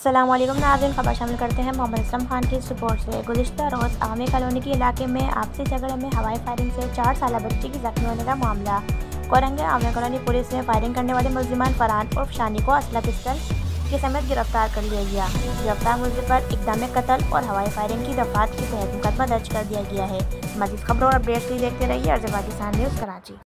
अस्सलाम वालेकुम नाज़रीन, खबर शामिल करते हैं मोहम्मद असलम खान की इस रिपोर्ट से। गुज़िश्ता रोज़ आमी कॉलोनी के इलाके में आपसी झगड़े में हवाई फायरिंग से 4 साल बच्ची की जख्मी होने का मामला। कोरंगे आमी कॉलोनी पुलिस ने फायरिंग करने वाले मुल्जिमान फरहान उर्फ शानी को असला पिस्टल के समेत गिरफ्तार कर लिया गया। गिरफ्तार मुल्जिम पर इक़दाम कत्ल और हवाई फायरिंग की दफात के तहत मुकदमा दर्ज कर दिया गया है। मज़ीद खबरों और अपडेट्स के लिए देखते रहिए अर्ज़ पाकिस्तान न्यूज़ कराची।